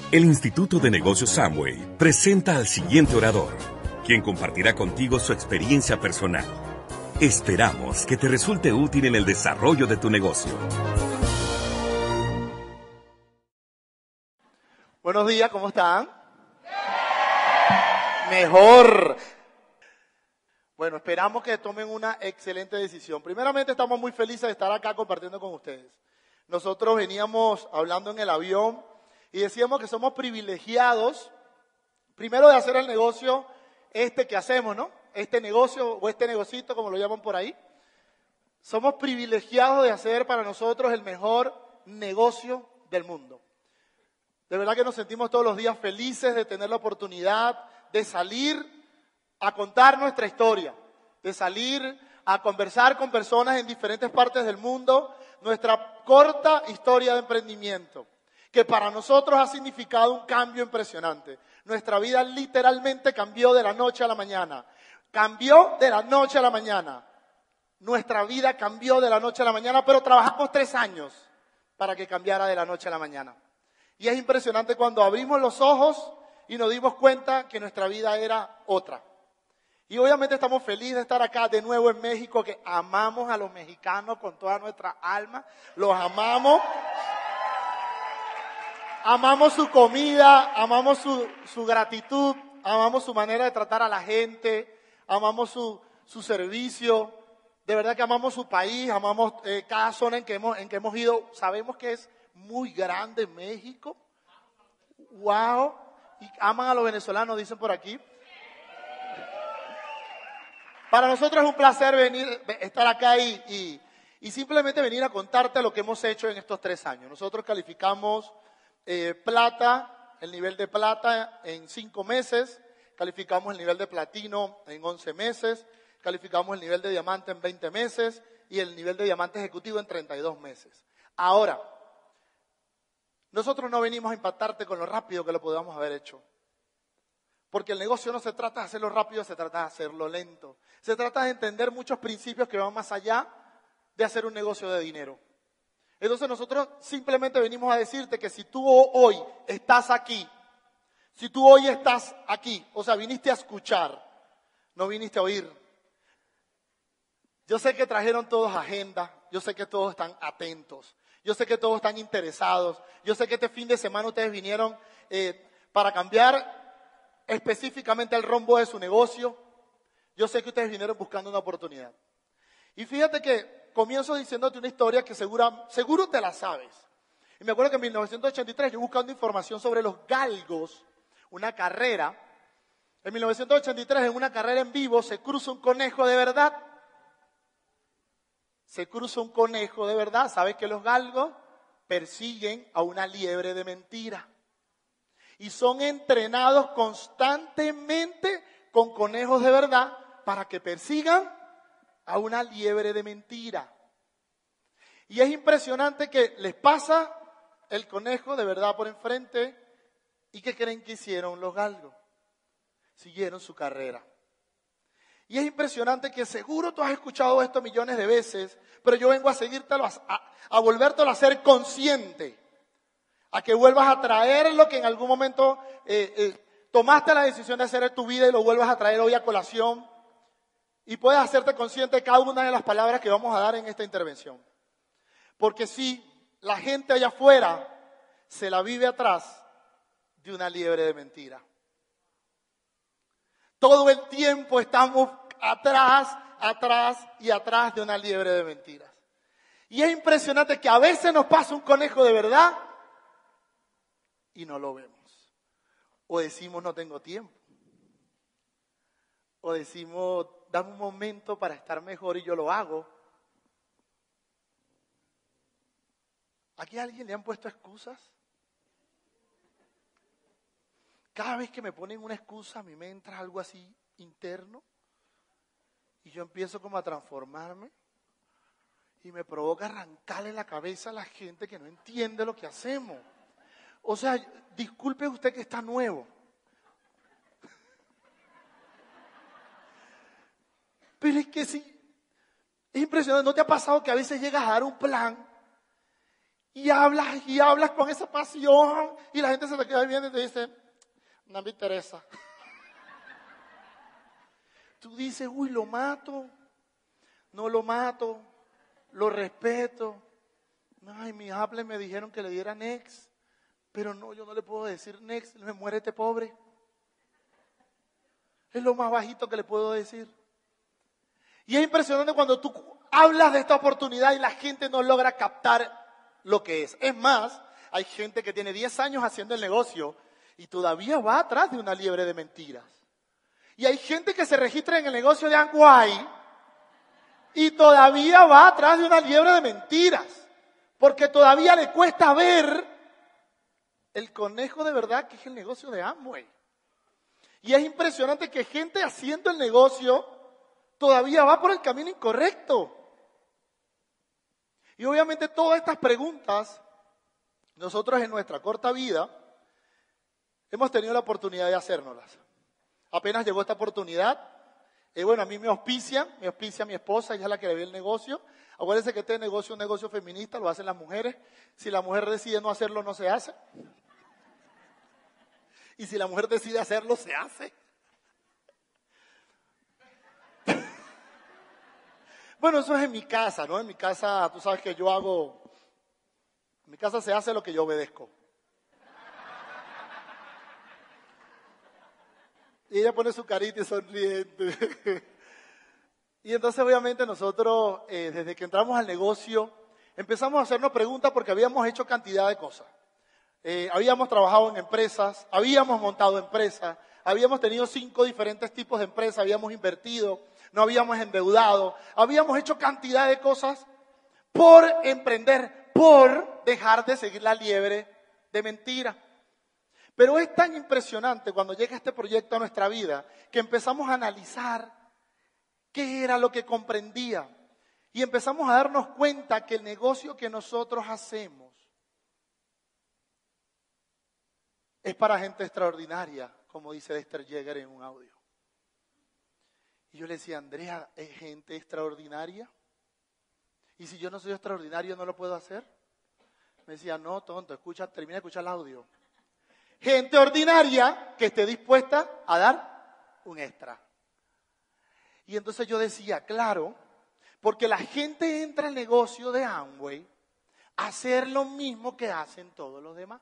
El Instituto de Negocios Samway presenta al siguiente orador, quien compartirá contigo su experiencia personal. Esperamos que te resulte útil en el desarrollo de tu negocio. Buenos días, ¿cómo están? Mejor. Bueno, esperamos que tomen una excelente decisión. Primeramente, estamos muy felices de estar acá compartiendo con ustedes. Nosotros veníamos hablando en el avión y decíamos que somos privilegiados, primero de hacer el negocio que hacemos, ¿no? Este negocio o este negocito, como lo llaman por ahí. Somos privilegiados de hacer para nosotros el mejor negocio del mundo. De verdad que nos sentimos todos los días felices de tener la oportunidad de salir a contar nuestra historia, de salir a conversar con personas en diferentes partes del mundo, nuestra corta historia de emprendimiento, que para nosotros ha significado un cambio impresionante. Nuestra vida literalmente cambió de la noche a la mañana. Cambió de la noche a la mañana. Nuestra vida cambió de la noche a la mañana, pero trabajamos 3 años para que cambiara de la noche a la mañana. Y es impresionante cuando abrimos los ojos y nos dimos cuenta que nuestra vida era otra. Y obviamente estamos felices de estar acá de nuevo en México, que amamos a los mexicanos con toda nuestra alma. Los amamos. Amamos su comida, amamos su gratitud, amamos su manera de tratar a la gente, amamos su servicio. De verdad que amamos su país, amamos cada zona en que hemos ido. Sabemos que es muy grande México. Wow. Y aman a los venezolanos, dicen por aquí. Para nosotros es un placer estar acá y simplemente venir a contarte lo que hemos hecho en estos 3 años. Nosotros calificamos plata, el nivel de plata en 5 meses, calificamos el nivel de platino en 11 meses, calificamos el nivel de diamante en 20 meses y el nivel de diamante ejecutivo en 32 meses. Ahora, nosotros no venimos a impactarte con lo rápido que lo podamos haber hecho. Porque el negocio no se trata de hacerlo rápido, se trata de hacerlo lento. Se trata de entender muchos principios que van más allá de hacer un negocio de dinero. Entonces nosotros simplemente venimos a decirte que si tú hoy estás aquí, o sea, viniste a escuchar, no viniste a oír. Yo sé que trajeron todos agenda, yo sé que todos están atentos, yo sé que todos están interesados, yo sé que este fin de semana ustedes vinieron para cambiar específicamente el rumbo de su negocio. Yo sé que ustedes vinieron buscando una oportunidad. Y fíjate que comienzo diciéndote una historia que seguro te la sabes. Y me acuerdo que en 1983 yo buscando información sobre los galgos, una carrera. En 1983 en una carrera en vivo se cruza un conejo de verdad. ¿Sabes que los galgos persiguen a una liebre de mentira? Y son entrenados constantemente con conejos de verdad para que persigan a una liebre de mentira. Y es impresionante que les pasa el conejo de verdad por enfrente. ¿Y qué creen que hicieron los galgos? Siguieron su carrera. Y es impresionante que seguro tú has escuchado esto millones de veces, pero yo vengo a seguírtelo, a volvértelo a hacer consciente. A que vuelvas a traer lo que en algún momento tomaste la decisión de hacer en tu vida y lo vuelvas a traer hoy a colación. Y puedes hacerte consciente de cada una de las palabras que vamos a dar en esta intervención. Porque si la gente allá afuera se la vive atrás de una liebre de mentira. Todo el tiempo estamos atrás de una liebre de mentiras. Y es impresionante que a veces nos pasa un conejo de verdad y no lo vemos. O decimos no tengo tiempo. O decimos dame un momento para estar mejor y yo lo hago. ¿Aquí a alguien le han puesto excusas? Cada vez que me ponen una excusa a mí me entra algo así interno y yo empiezo como a transformarme y me provoca arrancarle la cabeza a la gente que no entiende lo que hacemos. O sea, disculpe usted que está nuevo. Pero es que sí, es impresionante. ¿No te ha pasado que a veces llegas a dar un plan y hablas con esa pasión y la gente se te queda viendo y te dice, no me interesa. Tú dices, uy, lo mato, no lo mato, lo respeto. Ay, mis hables me dijeron que le diera next, pero no, yo no le puedo decir next, me muere este pobre. Es lo más bajito que le puedo decir. Y es impresionante cuando tú hablas de esta oportunidad y la gente no logra captar lo que es. Es más, hay gente que tiene 10 años haciendo el negocio y todavía va atrás de una liebre de mentiras. Y hay gente que se registra en el negocio de Amway y todavía va atrás de una liebre de mentiras. Porque todavía le cuesta ver el conejo de verdad que es el negocio de Amway. Y es impresionante que gente haciendo el negocio todavía va por el camino incorrecto. Y obviamente todas estas preguntas, nosotros en nuestra corta vida, hemos tenido la oportunidad de hacérnoslas. Apenas llegó esta oportunidad, bueno, a mí me auspicia mi esposa, ella es la que le ve el negocio. Acuérdense que este negocio es un negocio feminista, lo hacen las mujeres. Si la mujer decide no hacerlo, no se hace. Y si la mujer decide hacerlo, se hace. Bueno, eso es en mi casa, ¿no? En mi casa, tú sabes que en mi casa se hace lo que yo obedezco. Y ella pone su carita y sonriente. Y entonces obviamente nosotros, desde que entramos al negocio, empezamos a hacernos preguntas porque habíamos hecho cantidad de cosas. Habíamos trabajado en empresas, habíamos montado empresas, habíamos tenido 5 diferentes tipos de empresas, habíamos invertido, no habíamos endeudado, habíamos hecho cantidad de cosas por emprender, por dejar de seguir la liebre de mentira. Pero es tan impresionante cuando llega este proyecto a nuestra vida que empezamos a analizar qué era lo que comprendía y empezamos a darnos cuenta que el negocio que nosotros hacemos es para gente extraordinaria, como dice Dexter Yeager en un audio. Y yo le decía, Andrea, ¿es gente extraordinaria? ¿Y si yo no soy extraordinario, no lo puedo hacer? Me decía, no, tonto, termina de escuchar el audio. Gente ordinaria que esté dispuesta a dar un extra. Y entonces yo decía, claro, porque la gente entra al negocio de Amway a hacer lo mismo que hacen todos los demás.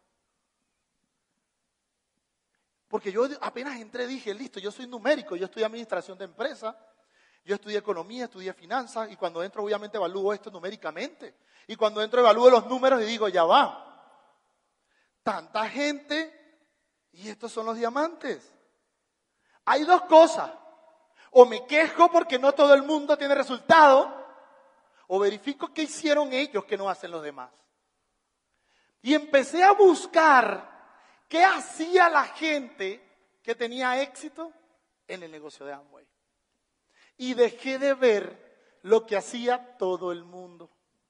Porque yo apenas entré dije, listo, yo soy numérico, yo estudié administración de empresas, yo estudié economía, estudié finanzas y cuando entro obviamente evalúo esto numéricamente. Y cuando entro evalúo los números y digo, ya va, tanta gente y estos son los diamantes. Hay dos cosas, o me quejo porque no todo el mundo tiene resultado, o verifico qué hicieron ellos que no hacen los demás. Y empecé a buscar qué hacía la gente que tenía éxito en el negocio de Amway. Y dejé de ver lo que hacía todo el mundo.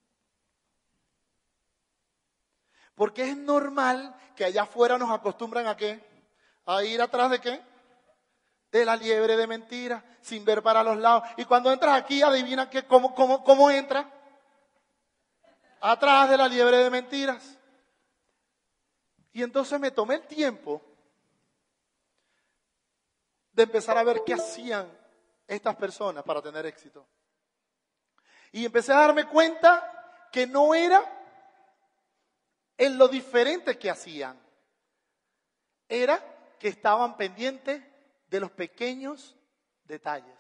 Porque es normal que allá afuera nos acostumbran a ¿qué? A ir atrás de ¿qué? De la liebre de mentira, sin ver para los lados. Y cuando entras aquí, adivina cómo entra. Atrás de la liebre de mentiras. Y entonces me tomé el tiempo de empezar a ver qué hacían estas personas para tener éxito. Y empecé a darme cuenta que no era en lo diferente que hacían. Era que estaban pendientes de los pequeños detalles.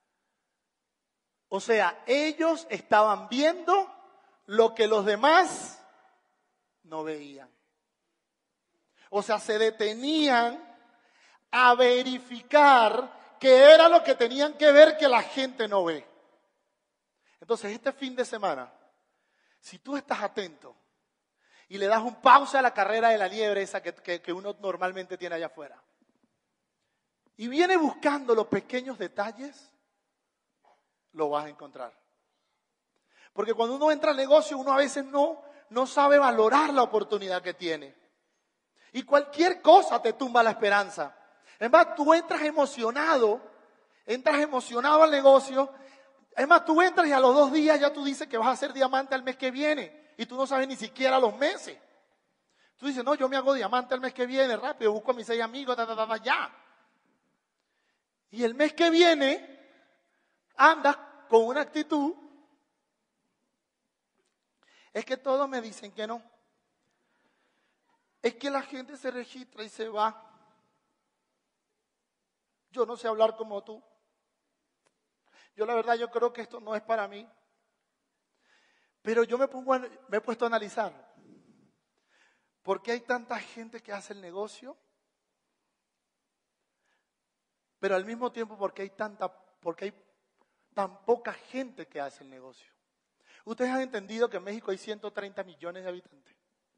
O sea, ellos estaban viendo lo que los demás no veían. O sea, se detenían a verificar qué era lo que tenían que ver que la gente no ve. Entonces, este fin de semana, si tú estás atento y le das un pausa a la carrera de la liebre esa que uno normalmente tiene allá afuera, y viene buscando los pequeños detalles, lo vas a encontrar. Porque cuando uno entra al negocio, uno a veces no sabe valorar la oportunidad que tiene. Y cualquier cosa te tumba la esperanza. Es más, tú entras emocionado al negocio. Es más, tú entras y a los 2 días ya tú dices que vas a ser diamante al mes que viene. y tú no sabes ni siquiera los meses. Tú dices, no, yo me hago diamante el mes que viene, rápido, busco a mis 6 amigos, ya. Y el mes que viene, andas con una actitud, es que todos me dicen que no. Es que la gente se registra y se va. Yo no sé hablar como tú. Yo la verdad, yo creo que esto no es para mí. Pero yo me he puesto a analizar. ¿Por qué hay tanta gente que hace el negocio? Pero al mismo tiempo, ¿por qué hay tan poca gente que hace el negocio? Ustedes han entendido que en México hay 130 millones de habitantes.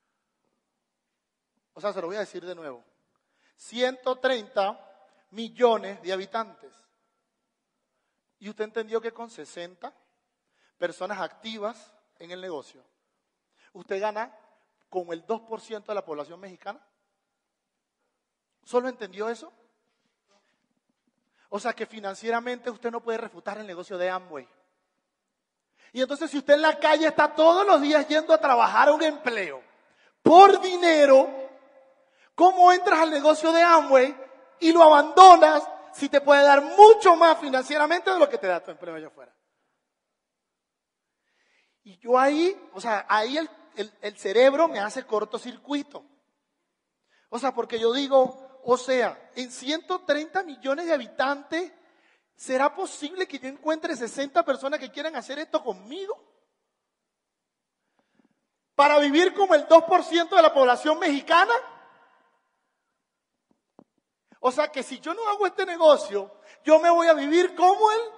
O sea, se lo voy a decir de nuevo. 130 millones de habitantes. Y usted entendió que con 60 personas activas en el negocio, usted gana con el 2% de la población mexicana. ¿Solo entendió eso? O sea que financieramente usted no puede refutar el negocio de Amway. Y entonces si usted en la calle está todos los días yendo a trabajar a un empleo por dinero, ¿cómo entras al negocio de Amway y lo abandonas si te puede dar mucho más financieramente de lo que te da tu empleo allá afuera? Y yo ahí el cerebro me hace cortocircuito. O sea, porque yo digo, en 130 millones de habitantes, ¿será posible que yo encuentre 60 personas que quieran hacer esto conmigo? ¿Para vivir como el 2% de la población mexicana? O sea que si yo no hago este negocio, yo me voy a vivir como el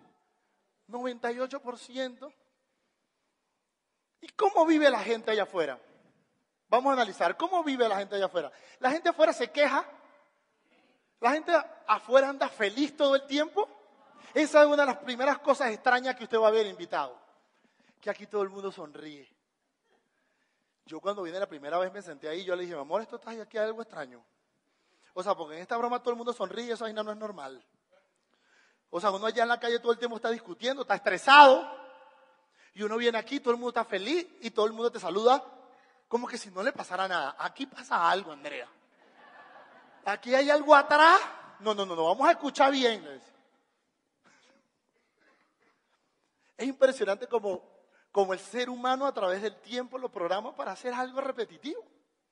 98%. ¿Y cómo vive la gente allá afuera? Vamos a analizar, ¿cómo vive la gente allá afuera? La gente afuera se queja. La gente afuera anda feliz todo el tiempo. Esa es una de las primeras cosas extrañas que usted va a ver invitado. Que aquí todo el mundo sonríe. Yo cuando vine la primera vez me senté ahí y yo le dije, mi amor, esto está aquí algo extraño. O sea, porque en esta broma todo el mundo sonríe, eso ahí no es normal. O sea, uno allá en la calle todo el tiempo está discutiendo, está estresado. Y uno viene aquí, todo el mundo está feliz y todo el mundo te saluda como que si no le pasara nada. Aquí pasa algo, Andrea. Aquí hay algo atrás. No, vamos a escuchar bien. Es impresionante como el ser humano a través del tiempo lo programa para hacer algo repetitivo.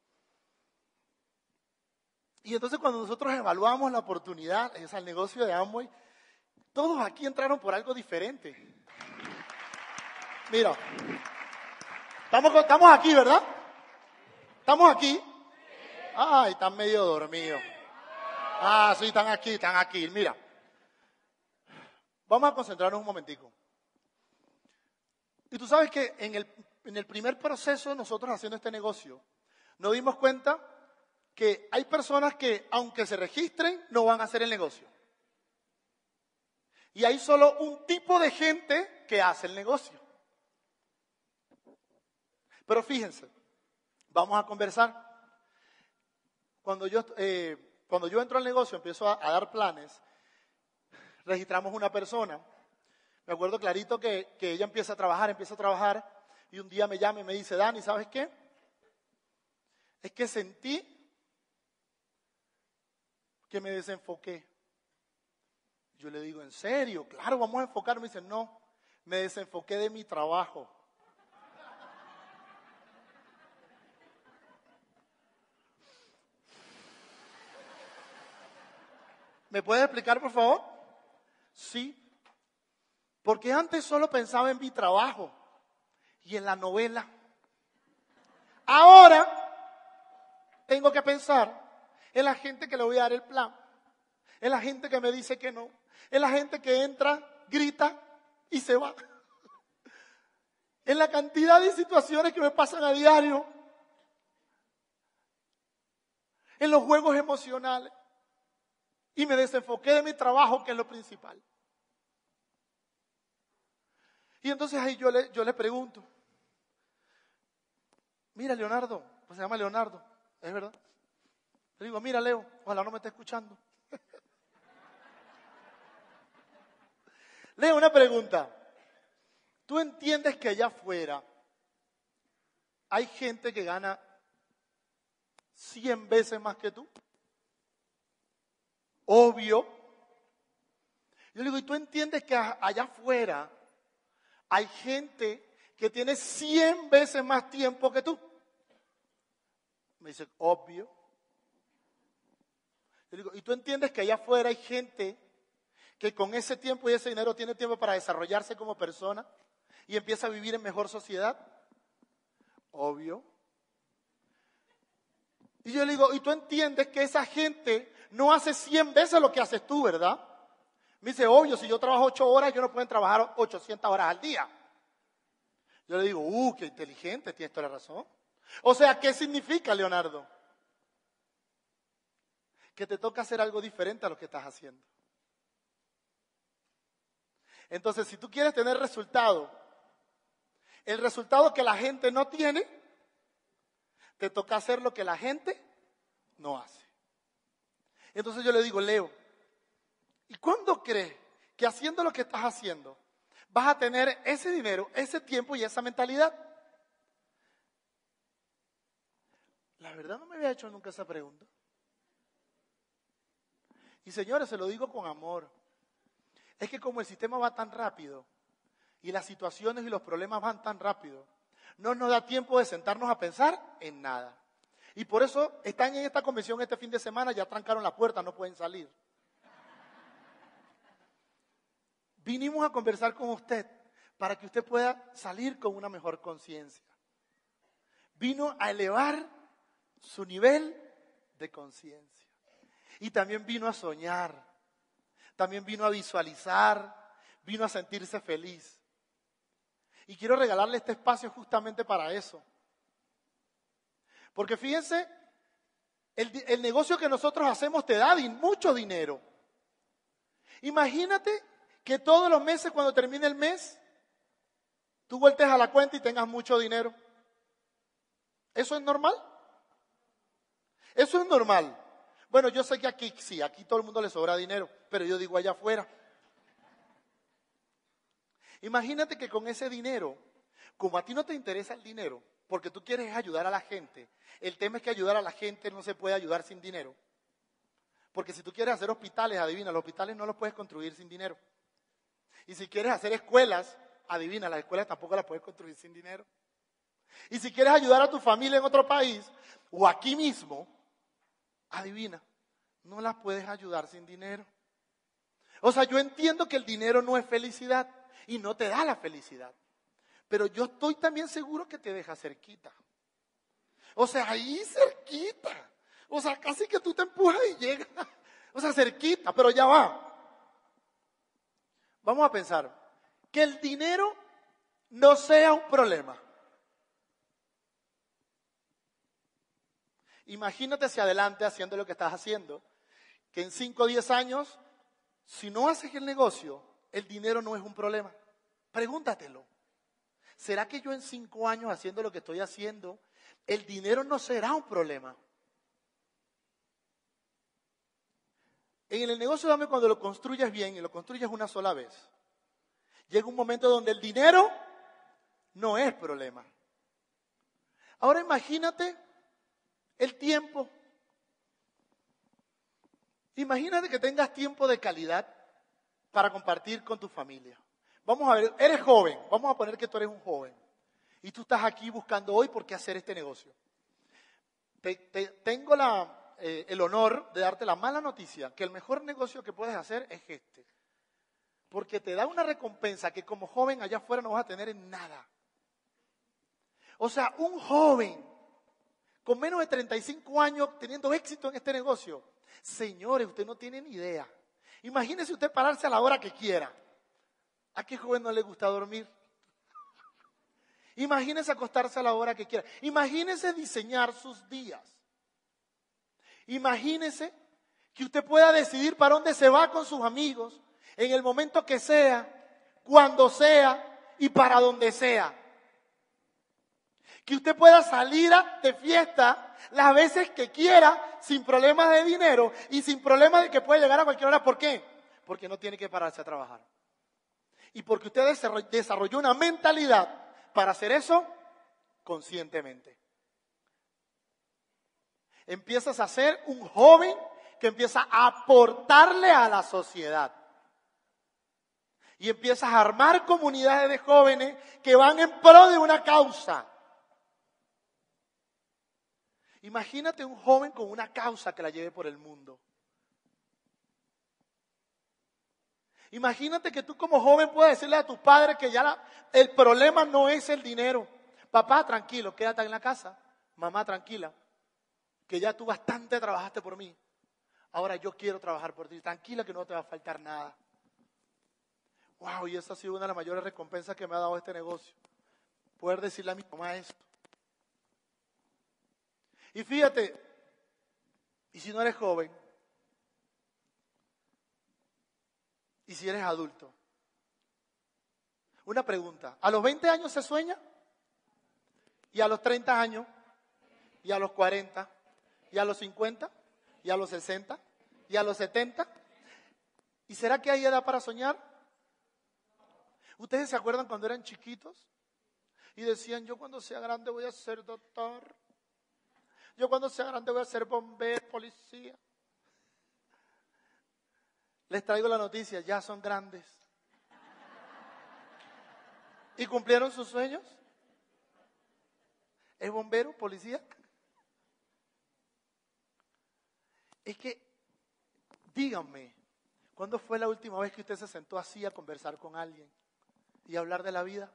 Y entonces cuando nosotros evaluamos la oportunidad, es el negocio de Amway, todos aquí entraron por algo diferente. Mira, estamos aquí, ¿verdad? ¿Estamos aquí? Ay, están medio dormidos. Ah, sí, están aquí. Mira, vamos a concentrarnos un momentico. Y tú sabes que en el primer proceso nosotros haciendo este negocio, nos dimos cuenta que hay personas que, aunque se registren, no van a hacer el negocio. Y hay solo un tipo de gente que hace el negocio. Pero fíjense, vamos a conversar. Cuando yo entro al negocio, empiezo a dar planes, registramos una persona. Me acuerdo clarito que ella empieza a trabajar, y un día me llama y me dice, Dani, ¿sabes qué? Es que sentí que me desenfoqué. Yo le digo, ¿en serio? Claro, vamos a enfocarnos. Me dice, no, me desenfoqué de mi trabajo. ¿Me puedes explicar, por favor? Sí. Porque antes solo pensaba en mi trabajo y en la novela. Ahora tengo que pensar en la gente que le voy a dar el plan, en la gente que me dice que no, en la gente que entra, grita y se va. En la cantidad de situaciones que me pasan a diario, en los juegos emocionales. Y me desenfoqué de mi trabajo, que es lo principal. Y entonces ahí yo le pregunto, mira Leonardo, pues se llama Leonardo, ¿es verdad? Le digo, mira Leo, ojalá no me esté escuchando. Leo, una pregunta. ¿Tú entiendes que allá afuera hay gente que gana 100 veces más que tú. Obvio. Yo le digo, ¿y tú entiendes que allá afuera hay gente que tiene 100 veces más tiempo que tú? Me dice, obvio. Yo le digo, ¿y tú entiendes que allá afuera hay gente que con ese tiempo y ese dinero tiene tiempo para desarrollarse como persona y empieza a vivir en mejor sociedad? Obvio. Y yo le digo, ¿y tú entiendes que esa gente no hace 100 veces lo que haces tú, verdad? Me dice, obvio, si yo trabajo 8 horas, ellos no pueden trabajar 800 horas al día. Yo le digo, qué inteligente, tienes toda la razón. O sea, ¿qué significa, Leonardo? Que te toca hacer algo diferente a lo que estás haciendo. Entonces, si tú quieres tener resultado, el resultado que la gente no tiene, te toca hacer lo que la gente no hace. Entonces yo le digo, Leo, ¿y cuándo crees que haciendo lo que estás haciendo vas a tener ese dinero, ese tiempo y esa mentalidad? La verdad no me había hecho nunca esa pregunta. Y señores, se lo digo con amor. Es que como el sistema va tan rápido y las situaciones y los problemas van tan rápido, no nos da tiempo de sentarnos a pensar en nada. Y por eso están en esta convención este fin de semana, ya trancaron la puerta, no pueden salir. Vinimos a conversar con usted para que usted pueda salir con una mejor conciencia. Vino a elevar su nivel de conciencia. Y también vino a soñar, también vino a visualizar, vino a sentirse feliz. Y quiero regalarle este espacio justamente para eso. Porque fíjense, el negocio que nosotros hacemos te da mucho dinero. Imagínate que todos los meses, cuando termine el mes, tú voltees a la cuenta y tengas mucho dinero. ¿Eso es normal? Eso es normal. Bueno, yo sé que aquí sí, aquí todo el mundo le sobra dinero, pero yo digo allá afuera. Imagínate que con ese dinero, como a ti no te interesa el dinero, porque tú quieres ayudar a la gente, el tema es que ayudar a la gente no se puede ayudar sin dinero. Porque si tú quieres hacer hospitales, adivina, los hospitales no los puedes construir sin dinero. Y si quieres hacer escuelas, adivina, las escuelas tampoco las puedes construir sin dinero. Y si quieres ayudar a tu familia en otro país, o aquí mismo, adivina, no las puedes ayudar sin dinero. O sea, yo entiendo que el dinero no es felicidad y no te da la felicidad. Pero yo estoy también seguro que te deja cerquita. O sea, ahí cerquita. O sea, casi que tú te empujas y llegas. O sea, cerquita, pero ya va. Vamos a pensar, que el dinero no sea un problema. Imagínate hacia adelante haciendo lo que estás haciendo, que en 5 o 10 años, si no haces el negocio, el dinero no es un problema. Pregúntatelo. ¿Será que yo en 5 años haciendo lo que estoy haciendo, el dinero no será un problema? En el negocio, dame, cuando lo construyas bien y lo construyas una sola vez, llega un momento donde el dinero no es problema. Ahora imagínate el tiempo. Imagínate que tengas tiempo de calidad para compartir con tu familia. Vamos a ver, eres joven, vamos a poner que tú eres un joven y tú estás aquí buscando hoy por qué hacer este negocio. Tengo el honor de darte la mala noticia, que el mejor negocio que puedes hacer es este. Porque te da una recompensa que como joven allá afuera no vas a tener en nada. O sea, un joven con menos de 35 años teniendo éxito en este negocio. Señores, usted no tiene ni idea. Imagínese usted pararse a la hora que quiera. ¿A qué joven no le gusta dormir? Imagínese acostarse a la hora que quiera. Imagínese diseñar sus días. Imagínese que usted pueda decidir para dónde se va con sus amigos, en el momento que sea, cuando sea y para donde sea. Que usted pueda salir de fiesta las veces que quiera, sin problemas de dinero y sin problemas de que puede llegar a cualquier hora. ¿Por qué? Porque no tiene que pararse a trabajar. Y porque usted desarrolló una mentalidad para hacer eso conscientemente. Empiezas a ser un joven que empieza a aportarle a la sociedad. Y empiezas a armar comunidades de jóvenes que van en pro de una causa. Imagínate un joven con una causa que la lleve por el mundo. Imagínate que tú como joven puedas decirle a tus padres que ya el problema no es el dinero. Papá, tranquilo, quédate en la casa. Mamá, tranquila, que ya tú bastante trabajaste por mí. Ahora yo quiero trabajar por ti. Tranquila que no te va a faltar nada. Wow, y esa ha sido una de las mayores recompensas que me ha dado este negocio. Poder decirle a mi mamá esto. Y fíjate, y si no eres joven, y si eres adulto, una pregunta, ¿a los 20 años se sueña? ¿Y a los 30 años? ¿Y a los 40? ¿Y a los 50? ¿Y a los 60? ¿Y a los 70? ¿Y será que hay edad para soñar? ¿Ustedes se acuerdan cuando eran chiquitos? Y decían, yo cuando sea grande voy a ser doctor. Yo cuando sea grande voy a ser bombero, policía. Les traigo la noticia, ya son grandes. ¿Y cumplieron sus sueños? ¿Es bombero, policía? Es que, díganme, ¿cuándo fue la última vez que usted se sentó así a conversar con alguien y a hablar de la vida?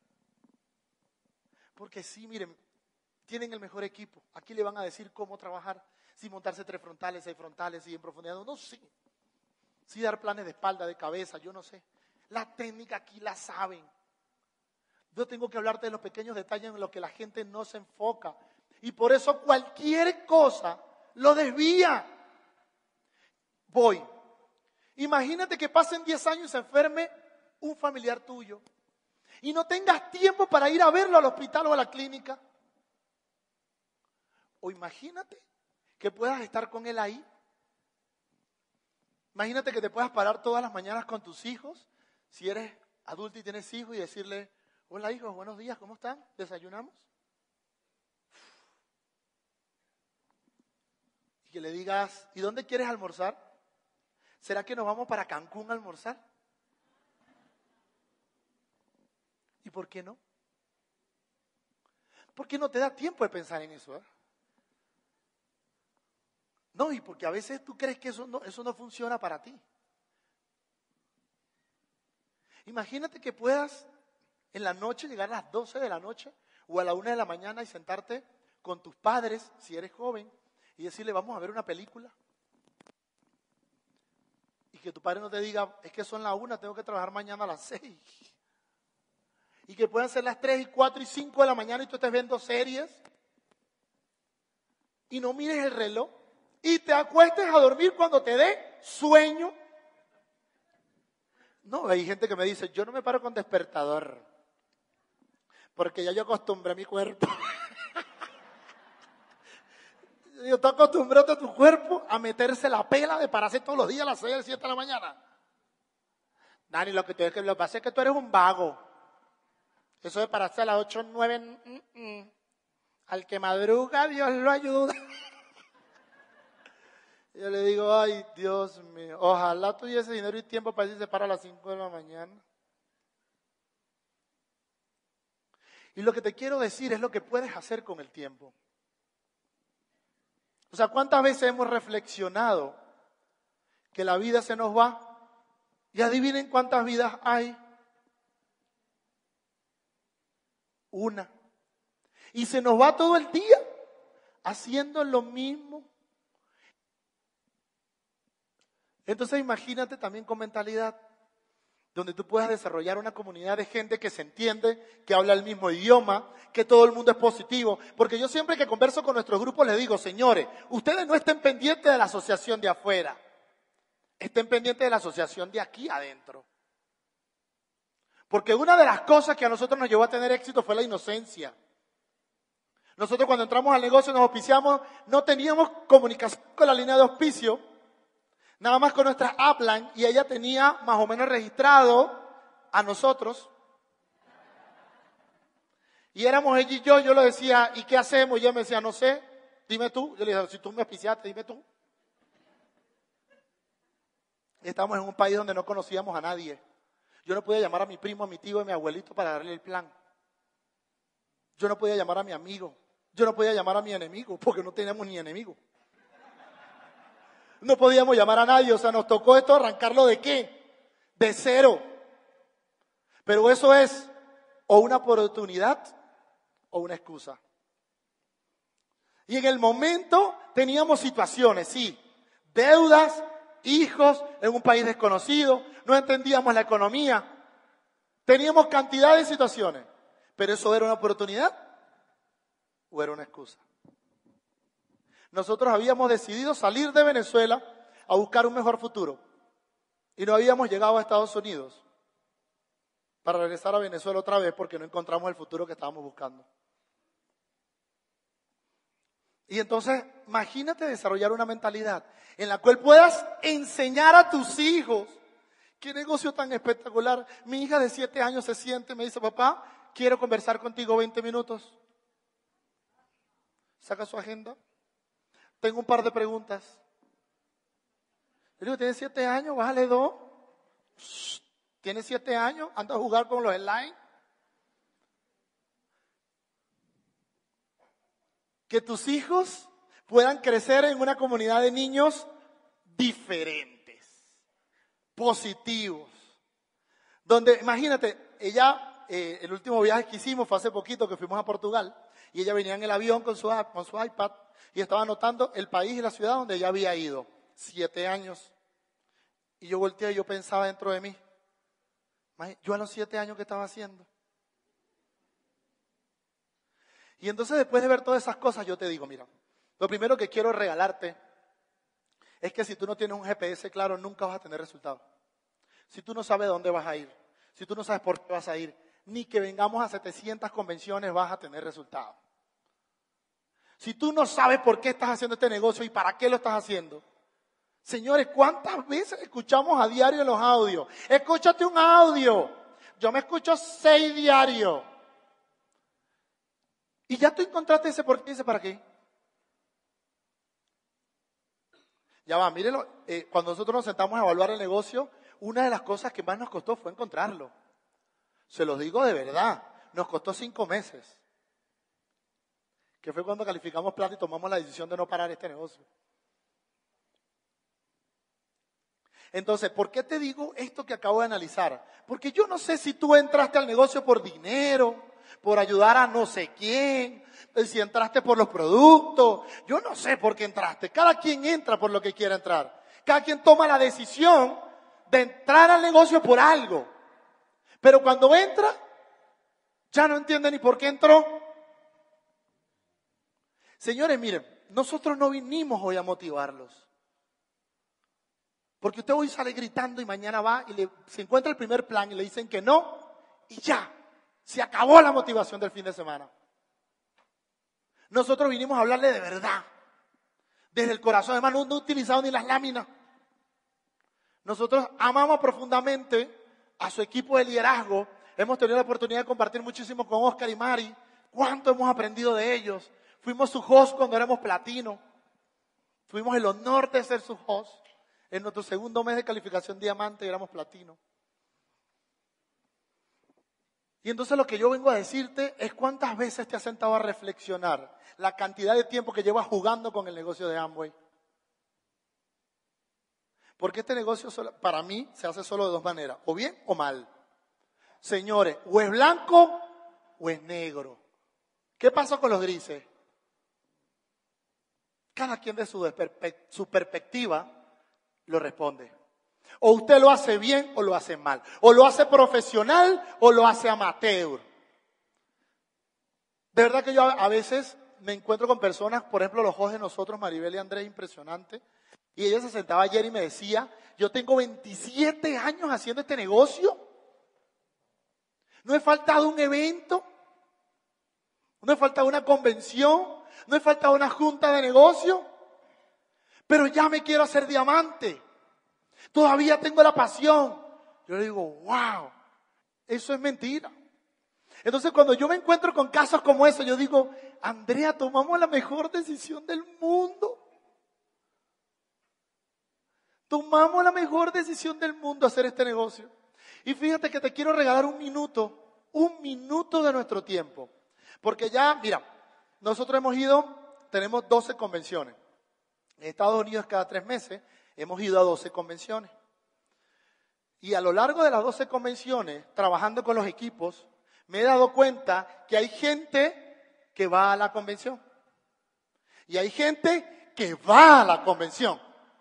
Porque sí, miren, tienen el mejor equipo. Aquí le van a decir cómo trabajar, si montarse 3 frontales, 6 frontales, si en profundidad, no sé. Si dar planes de espalda, de cabeza, yo no sé. La técnica aquí la saben. Yo tengo que hablarte de los pequeños detalles en los que la gente no se enfoca. Y por eso cualquier cosa lo desvía. Voy. Imagínate que pasen 10 años y se enferme un familiar tuyo. Y no tengas tiempo para ir a verlo al hospital o a la clínica. O imagínate que puedas estar con él ahí. Imagínate que te puedas parar todas las mañanas con tus hijos, si eres adulto y tienes hijos, y decirle, hola hijos, buenos días, ¿cómo están? ¿Desayunamos? Y que le digas, ¿y dónde quieres almorzar? ¿Será que nos vamos para Cancún a almorzar? ¿Y por qué no? ¿Por qué no te da tiempo de pensar en eso? No, y porque a veces tú crees que eso no funciona para ti. Imagínate que puedas en la noche llegar a las 12 de la noche o a la 1 de la mañana y sentarte con tus padres, si eres joven, y decirle, vamos a ver una película. Y que tu padre no te diga, es que son las 1, tengo que trabajar mañana a las 6. Y que puedan ser las 3 y 4 y 5 de la mañana y tú estés viendo series y no mires el reloj. Y te acuestes a dormir cuando te dé sueño. No, hay gente que me dice, yo no me paro con despertador, porque ya yo acostumbré a mi cuerpo. Yo te acostumbraste a tu cuerpo a meterse la pela de pararse todos los días a las 6 o 7 de la mañana. Dani, lo que pasa es que tú eres un vago. Eso de pararse a las 8 o 9, al que madruga, Dios lo ayuda. Yo le digo, ay, Dios mío, ojalá tuviese dinero y tiempo para irse para a las 5 de la mañana. Y lo que te quiero decir es lo que puedes hacer con el tiempo. O sea, ¿cuántas veces hemos reflexionado que la vida se nos va? Y adivinen cuántas vidas hay. Una. Y se nos va todo el día haciendo lo mismo. Entonces imagínate también con mentalidad, donde tú puedas desarrollar una comunidad de gente que se entiende, que habla el mismo idioma, que todo el mundo es positivo. Porque yo siempre que converso con nuestros grupos les digo, señores, ustedes no estén pendientes de la asociación de afuera, estén pendientes de la asociación de aquí adentro. Porque una de las cosas que a nosotros nos llevó a tener éxito fue la inocencia. Nosotros cuando entramos al negocio, nos auspiciamos, no teníamos comunicación con la línea de auspicio, nada más con nuestra upline, y ella tenía más o menos registrado a nosotros. Y éramos ella y yo le decía, ¿y qué hacemos? Y ella me decía, no sé, dime tú. Yo le dije, si tú me auspiciaste, dime tú. Y estábamos en un país donde no conocíamos a nadie. Yo no podía llamar a mi primo, a mi tío y a mi abuelito para darle el plan. Yo no podía llamar a mi amigo. Yo no podía llamar a mi enemigo, porque no teníamos ni enemigo. No podíamos llamar a nadie, o sea, nos tocó esto arrancarlo ¿de qué? De cero. Pero eso es o una oportunidad o una excusa. Y en el momento teníamos situaciones, sí, deudas, hijos, en un país desconocido, no entendíamos la economía, teníamos cantidad de situaciones, pero ¿eso era una oportunidad o era una excusa? Nosotros habíamos decidido salir de Venezuela a buscar un mejor futuro y no habíamos llegado a Estados Unidos para regresar a Venezuela otra vez porque no encontramos el futuro que estábamos buscando. Y entonces, imagínate desarrollar una mentalidad en la cual puedas enseñar a tus hijos. ¡Qué negocio tan espectacular! Mi hija de 7 años se siente y me dice, papá, quiero conversar contigo 20 minutos. Saca su agenda. Tengo un par de preguntas. Le digo, ¿tienes 7 años? Bájale 2. ¿Tienes 7 años? ¿Anda a jugar con los slime? Que tus hijos puedan crecer en una comunidad de niños diferentes, positivos. Donde, imagínate, ella, el último viaje que hicimos fue hace poquito que fuimos a Portugal y ella venía en el avión con su iPad y estaba anotando el país y la ciudad donde ella había ido. 7 años. Y yo volteé y yo pensaba dentro de mí, yo a los 7 años, ¿qué estaba haciendo? Y entonces después de ver todas esas cosas, yo te digo, mira, lo primero que quiero regalarte es que si tú no tienes un GPS claro, nunca vas a tener resultados. Si tú no sabes dónde vas a ir, si tú no sabes por qué vas a ir, ni que vengamos a 700 convenciones vas a tener resultados. Si tú no sabes por qué estás haciendo este negocio y para qué lo estás haciendo. Señores, ¿cuántas veces escuchamos a diario en los audios? Escúchate un audio. Yo me escucho 6 diarios. Y ya tú encontraste ese por qué y ese para qué. Ya va, mírenlo. Cuando nosotros nos sentamos a evaluar el negocio, una de las cosas que más nos costó fue encontrarlo. Se los digo de verdad. Nos costó 5 meses. Que fue cuando calificamos plata y tomamos la decisión de no parar este negocio. Entonces, ¿por qué te digo esto que acabo de analizar? Porque yo no sé si tú entraste al negocio por dinero, por ayudar a no sé quién, si entraste por los productos, yo no sé por qué entraste. Cada quien entra por lo que quiere entrar. Cada quien toma la decisión de entrar al negocio por algo. Pero cuando entra, ya no entiende ni por qué entró. Señores, miren, nosotros no vinimos hoy a motivarlos. Porque usted hoy sale gritando y mañana va y se encuentra el primer plan y le dicen que no y ya, se acabó la motivación del fin de semana. Nosotros vinimos a hablarle de verdad, desde el corazón, además no utilizado ni las láminas. Nosotros amamos profundamente a su equipo de liderazgo, hemos tenido la oportunidad de compartir muchísimo con Oscar y Mari, cuánto hemos aprendido de ellos. Fuimos su host cuando éramos platino, tuvimos el honor de ser su host. En nuestro segundo mes de calificación diamante éramos platino. Y entonces lo que yo vengo a decirte es cuántas veces te has sentado a reflexionar la cantidad de tiempo que llevas jugando con el negocio de Amway. Porque este negocio para mí se hace solo de 2 maneras, o bien o mal. Señores, o es blanco o es negro. ¿Qué pasa con los grises? Cada quien de su perspectiva lo responde. O usted lo hace bien o lo hace mal. O lo hace profesional o lo hace amateur. De verdad que yo a veces me encuentro con personas, por ejemplo los hosts de nosotros, Maribel y Andrés, impresionante. Y ella se sentaba ayer y me decía, yo tengo 27 años haciendo este negocio. No he faltado un evento. No he faltado una convención. No he faltado una junta de negocio. Pero ya me quiero hacer diamante. Todavía tengo la pasión. Yo le digo, wow, eso es mentira. Entonces, cuando yo me encuentro con casos como eso, yo digo, Andrea, tomamos la mejor decisión del mundo. Tomamos la mejor decisión del mundo hacer este negocio. Y fíjate que te quiero regalar un minuto de nuestro tiempo. Porque ya, mira, nosotros tenemos 12 convenciones. En Estados Unidos cada 3 meses hemos ido a 12 convenciones. Y a lo largo de las 12 convenciones, trabajando con los equipos, me he dado cuenta que hay gente que va a la convención. Y hay gente que va a la convención.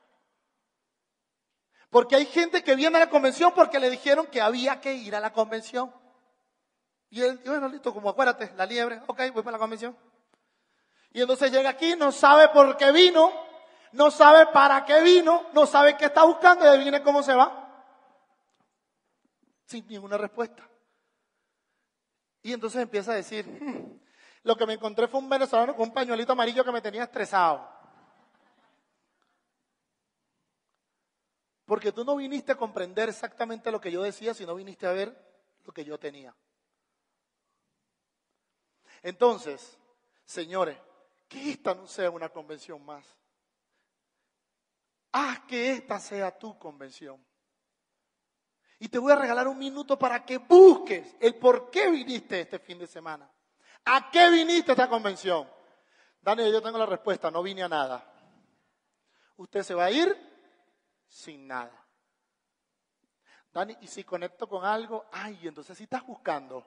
Porque hay gente que viene a la convención porque le dijeron que había que ir a la convención. Y él, bueno, listo, como acuérdate, la liebre, ok, voy para la convención. Y entonces llega aquí, no sabe por qué vino, no sabe para qué vino, no sabe qué está buscando y adivine cómo se va. Sin ninguna respuesta. Y entonces empieza a decir, lo que me encontré fue un venezolano con un pañuelito amarillo que me tenía estresado. Porque tú no viniste a comprender exactamente lo que yo decía, sino viniste a ver lo que yo tenía. Entonces, señores, que esta no sea una convención más. Haz que esta sea tu convención. Y te voy a regalar un minuto para que busques el por qué viniste este fin de semana. ¿A qué viniste a esta convención? Daniel, yo tengo la respuesta, no vine a nada. Usted se va a ir sin nada. Dani, y si conecto con algo, entonces si estás buscando.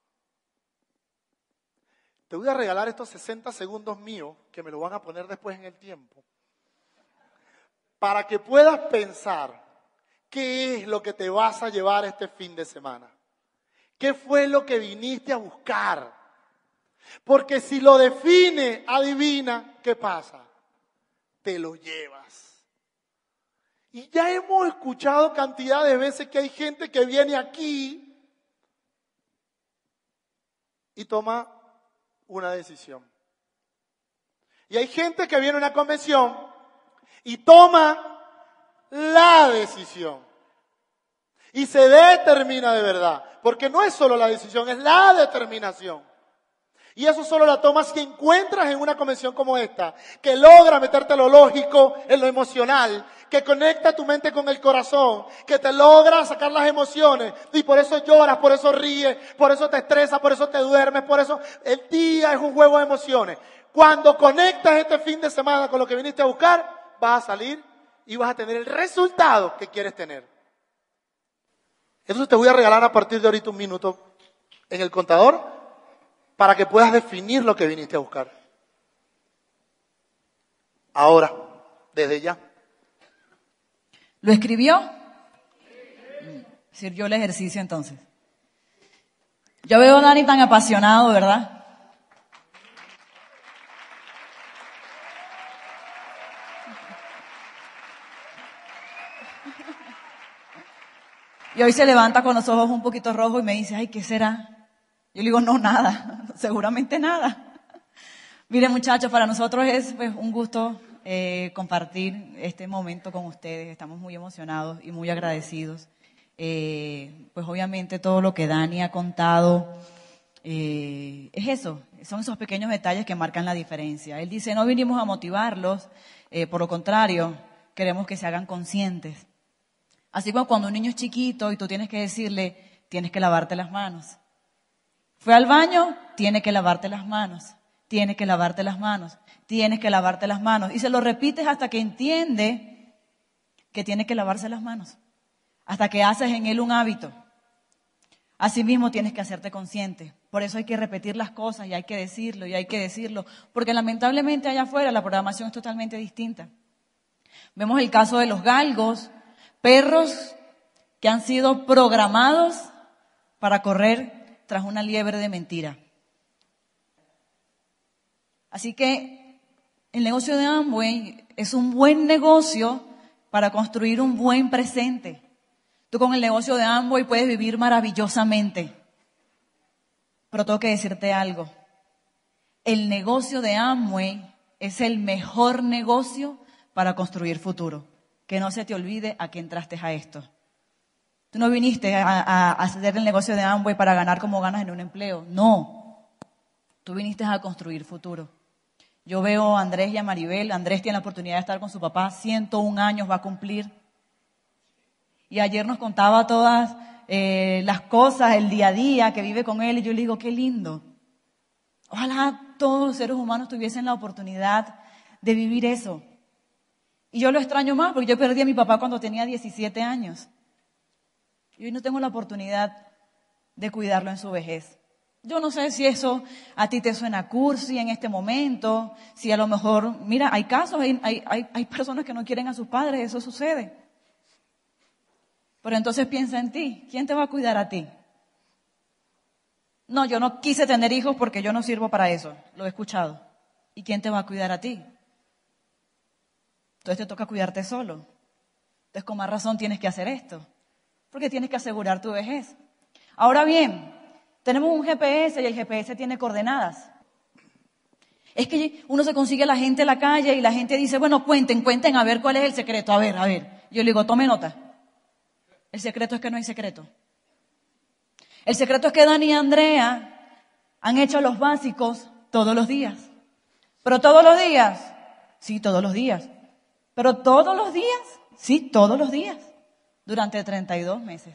Te voy a regalar estos 60 segundos míos, que me lo van a poner después en el tiempo, para que puedas pensar qué es lo que te vas a llevar este fin de semana. ¿Qué fue lo que viniste a buscar? Porque si lo define, adivina qué pasa. Te lo llevas. Y ya hemos escuchado cantidad de veces que hay gente que viene aquí y toma una decisión. Y hay gente que viene a una convención y toma la decisión. Y se determina de verdad. Porque no es solo la decisión, es la determinación. Y eso solo la tomas si encuentras en una convención como esta, que logra meterte lo lógico en lo emocional, que conecta tu mente con el corazón, que te logra sacar las emociones, y por eso lloras, por eso ríes, por eso te estresas, por eso te duermes, por eso el día es un juego de emociones. Cuando conectas este fin de semana con lo que viniste a buscar, vas a salir y vas a tener el resultado que quieres tener. Entonces te voy a regalar a partir de ahorita un minuto en el contador, para que puedas definir lo que viniste a buscar. Ahora, desde ya. ¿Lo escribió? Sirvió el ejercicio entonces. Yo veo a Dani tan apasionado, ¿verdad? Y hoy se levanta con los ojos un poquito rojos y me dice, ay, ¿qué será? Yo le digo, no, nada, seguramente nada. Miren, muchachos, para nosotros es pues, un gusto compartir este momento con ustedes. Estamos muy emocionados y muy agradecidos. Pues obviamente todo lo que Dani ha contado es eso, son esos pequeños detalles que marcan la diferencia. Él dice, no vinimos a motivarlos, por lo contrario, queremos que se hagan conscientes. Así como cuando un niño es chiquito y tú tienes que decirle, tienes que lavarte las manos. Fue al baño, tiene que lavarte las manos, tiene que lavarte las manos, tienes que lavarte las manos. Y se lo repites hasta que entiende que tiene que lavarse las manos, hasta que haces en él un hábito. Asimismo tienes que hacerte consciente. Por eso hay que repetir las cosas y hay que decirlo, porque lamentablemente allá afuera la programación es totalmente distinta. Vemos el caso de los galgos, perros que han sido programados para correr tras una liebre de mentira. Así que el negocio de Amway es un buen negocio para construir un buen presente. Tú con el negocio de Amway puedes vivir maravillosamente. Pero tengo que decirte algo. El negocio de Amway es el mejor negocio para construir futuro. Que no se te olvide a qué entraste a esto. Tú no viniste a hacer el negocio de Amway para ganar como ganas en un empleo. No. Tú viniste a construir futuro. Yo veo a Andrés y a Maribel. Andrés tiene la oportunidad de estar con su papá. 101 años va a cumplir. Y ayer nos contaba todas las cosas, el día a día que vive con él. Y yo le digo, qué lindo. Ojalá todos los seres humanos tuviesen la oportunidad de vivir eso. Y yo lo extraño más porque yo perdí a mi papá cuando tenía 17 años. Y hoy no tengo la oportunidad de cuidarlo en su vejez. Yo no sé si eso a ti te suena cursi en este momento, si a lo mejor, mira, hay casos, hay personas que no quieren a sus padres, eso sucede. Pero entonces piensa en ti, ¿quién te va a cuidar a ti? No, yo no quise tener hijos porque yo no sirvo para eso, lo he escuchado. ¿Y quién te va a cuidar a ti? Entonces te toca cuidarte solo. Entonces con más razón tienes que hacer esto, porque tienes que asegurar tu vejez. Ahora bien, tenemos un GPS y el GPS tiene coordenadas. Es que uno se consigue a la gente en la calle y la gente dice, bueno, cuenten a ver cuál es el secreto. A ver. Yo le digo, tome nota. El secreto es que no hay secreto. El secreto es que Dani y Andrea han hecho los básicos todos los días. ¿Pero todos los días? Sí, todos los días. ¿Pero todos los días? Sí, todos los días. Durante 32 meses.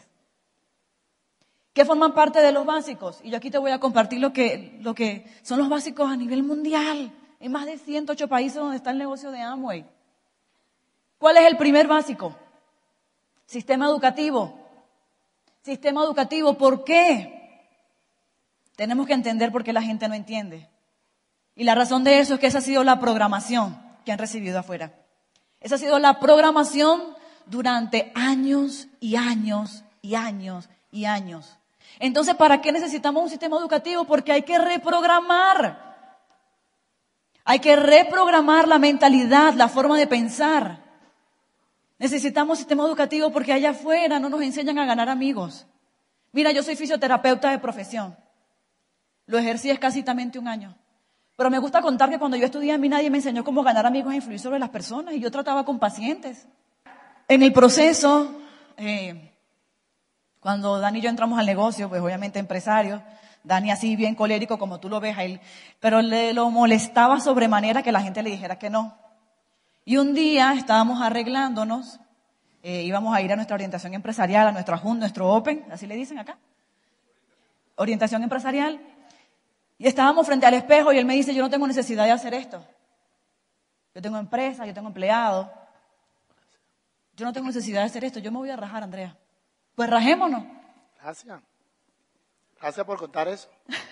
¿Qué forman parte de los básicos? Y yo aquí te voy a compartir lo que son los básicos a nivel mundial. En más de 108 países donde está el negocio de Amway. ¿Cuál es el primer básico? Sistema educativo. Sistema educativo, ¿por qué? Tenemos que entender por qué la gente no entiende. Y la razón de eso es que esa ha sido la programación que han recibido afuera. Esa ha sido la programación durante años y años y años y años. Entonces, ¿para qué necesitamos un sistema educativo? Porque hay que reprogramar. Hay que reprogramar la mentalidad, la forma de pensar. Necesitamos sistema educativo porque allá afuera no nos enseñan a ganar amigos. Mira, yo soy fisioterapeuta de profesión. Lo ejercí escasamente 1 año. Pero me gusta contar que cuando yo estudié a mí nadie me enseñó cómo ganar amigos e influir sobre las personas. Y yo trataba con pacientes. En el proceso, cuando Dani y yo entramos al negocio, pues obviamente empresarios, Dani así bien colérico como tú lo ves a él, pero lo molestaba sobremanera que la gente le dijera que no. Y un día estábamos arreglándonos, íbamos a ir a nuestra orientación empresarial, a nuestra JUN, nuestro Open, así le dicen acá, orientación empresarial, y estábamos frente al espejo y él me dice, yo no tengo necesidad de hacer esto. Yo tengo empresa, yo tengo empleados, yo no tengo necesidad de hacer esto, yo me voy a rajar, Andrea. Pues rajémonos. Gracias por contar eso.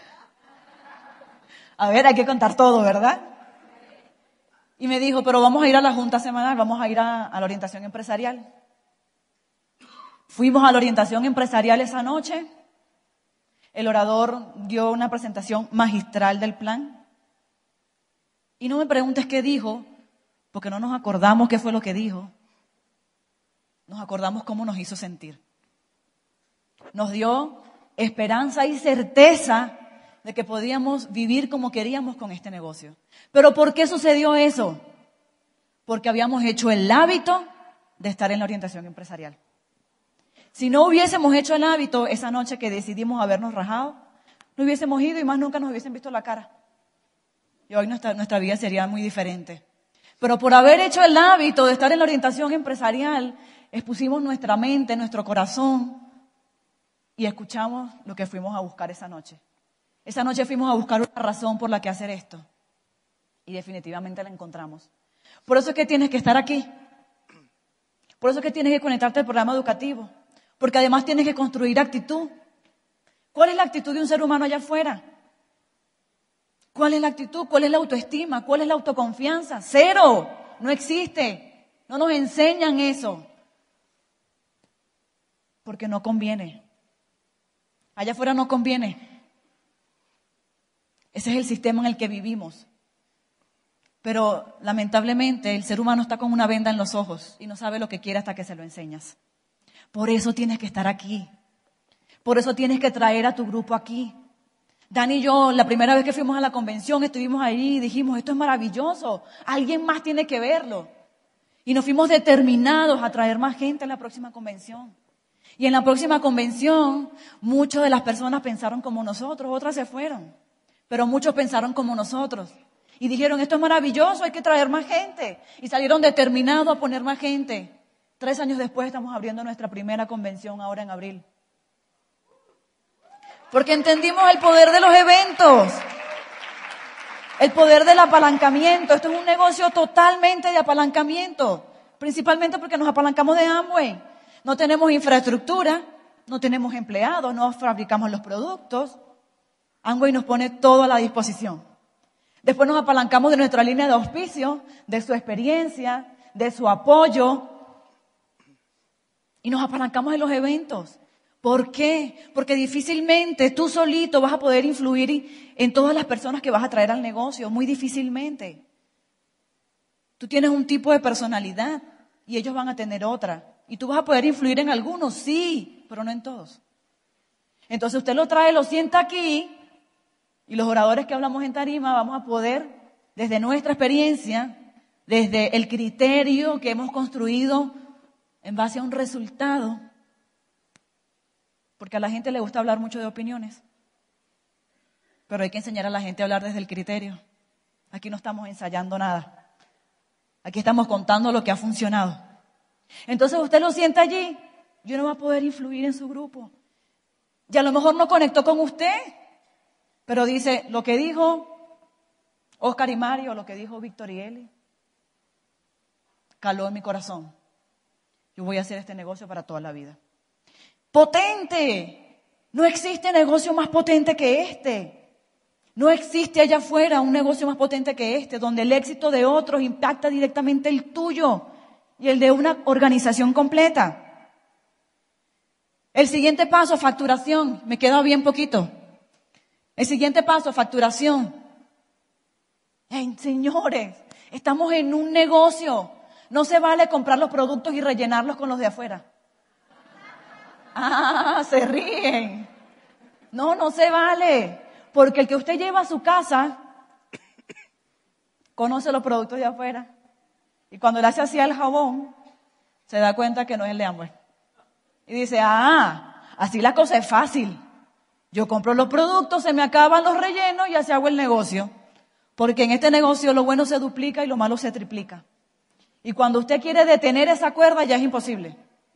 A ver, hay que contar todo, ¿verdad? Y me dijo, pero vamos a ir a la junta semanal, vamos a ir a la orientación empresarial. Fuimos a la orientación empresarial esa noche. El orador dio una presentación magistral del plan. Y no me preguntes qué dijo, porque no nos acordamos qué fue lo que dijo. Nos acordamos cómo nos hizo sentir. Nos dio esperanza y certeza de que podíamos vivir como queríamos con este negocio. ¿Pero por qué sucedió eso? Porque habíamos hecho el hábito de estar en la orientación empresarial. Si no hubiésemos hecho el hábito esa noche que decidimos habernos rajado, no hubiésemos ido y más nunca nos hubiesen visto la cara. Y hoy nuestra vida sería muy diferente. Pero por haber hecho el hábito de estar en la orientación empresarial, expusimos nuestra mente, nuestro corazón y escuchamos lo que fuimos a buscar esa noche. Esa noche fuimos a buscar una razón por la que hacer esto. Y definitivamente la encontramos. Por eso es que tienes que estar aquí. Por eso es que tienes que conectarte al programa educativo. Porque además tienes que construir actitud. ¿Cuál es la actitud de un ser humano allá afuera? ¿Cuál es la actitud? ¿Cuál es la autoestima? ¿Cuál es la autoconfianza? ¡Cero! No existe. No nos enseñan eso. Porque no conviene. Allá afuera no conviene. Ese es el sistema en el que vivimos. Pero lamentablemente el ser humano está con una venda en los ojos y no sabe lo que quiere hasta que se lo enseñas. Por eso tienes que estar aquí. Por eso tienes que traer a tu grupo aquí. Dani y yo, la primera vez que fuimos a la convención, estuvimos ahí y dijimos, esto es maravilloso, alguien más tiene que verlo. Y nos fuimos determinados a traer más gente a la próxima convención. Y en la próxima convención, muchas de las personas pensaron como nosotros, otras se fueron. Pero muchos pensaron como nosotros. Y dijeron, esto es maravilloso, hay que traer más gente. Y salieron determinados a poner más gente. 3 años después estamos abriendo nuestra primera convención ahora en abril. Porque entendimos el poder de los eventos. El poder del apalancamiento. Esto es un negocio totalmente de apalancamiento. Principalmente porque nos apalancamos de Amway. No tenemos infraestructura, no tenemos empleados, no fabricamos los productos. Amway nos pone todo a la disposición. Después nos apalancamos de nuestra línea de auspicio, de su experiencia, de su apoyo. Y nos apalancamos de los eventos. ¿Por qué? Porque difícilmente tú solito vas a poder influir en todas las personas que vas a traer al negocio. Muy difícilmente. Tú tienes un tipo de personalidad y ellos van a tener otra. Y tú vas a poder influir en algunos, sí, pero no en todos. Entonces usted lo trae, lo sienta aquí. Y los oradores que hablamos en tarima vamos a poder, desde nuestra experiencia, desde el criterio que hemos construido en base a un resultado, porque a la gente le gusta hablar mucho de opiniones, pero hay que enseñar a la gente a hablar desde el criterio. Aquí no estamos ensayando nada. Aquí estamos contando lo que ha funcionado. Entonces usted lo sienta allí y uno va a poder influir en su grupo. Y a lo mejor no conectó con usted, pero dice, lo que dijo Oscar y Mario, lo que dijo Víctor y Eli, caló en mi corazón. Yo voy a hacer este negocio para toda la vida. ¡Potente! No existe negocio más potente que este. No existe allá afuera un negocio más potente que este, donde el éxito de otros impacta directamente el tuyo y el de una organización completa. El siguiente paso, facturación. Me queda bien poquito. El siguiente paso, facturación. Señores, estamos en un negocio. No se vale comprar los productos y rellenarlos con los de afuera. Ah, se ríen. No, no se vale. Porque el que usted lleva a su casa conoce los productos de afuera. Y cuando le hace así al jabón, se da cuenta que no es el de Amway. Y dice, así la cosa es fácil. Yo compro los productos, se me acaban los rellenos y así hago el negocio. Porque en este negocio lo bueno se duplica y lo malo se triplica. Y cuando usted quiere detener esa cuerda ya es imposible.